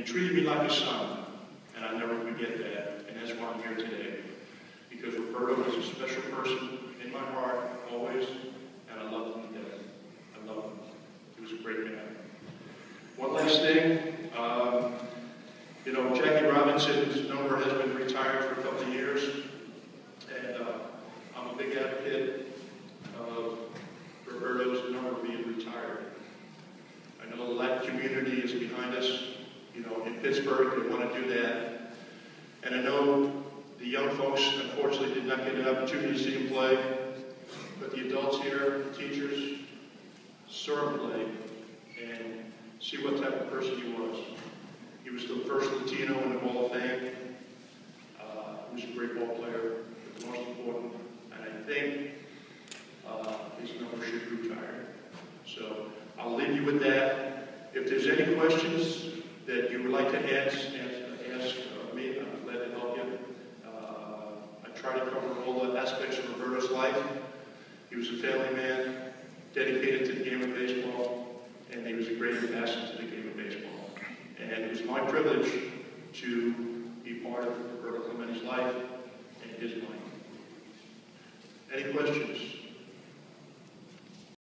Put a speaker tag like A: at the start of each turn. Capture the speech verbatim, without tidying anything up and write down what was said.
A: treated me like a son, and I'll never forget that, and that's why I'm here today. Because Roberto was a special person in my heart, always, and I love him to death. I love him. He was a great man. One last thing, um, you know, Jackie Robinson's number has been retired for a couple of years, and uh, I'm a big advocate of Roberto's number being retired. I know the Latin community is behind us, you know, in Pittsburgh, they want to do that. And I know the young folks, unfortunately, did not get an opportunity to see him play, but the adults here, the teachers, saw him play and see what type of person he was. He was the first Latino in the Hall of Fame. Uh, he was a great ball player, but the most important, and I think uh, his number should be retired. So I'll leave you with that. If there's any questions that you would like to ask, ask, ask uh, me, I'm glad to help you. Uh, I try to cover all the aspects of Roberto's life. He was a family man, dedicated to the game of baseball, and he was a great ambassador to the game of baseball. And it was my privilege to be part of Roberto Clemente's life and his life. Any questions?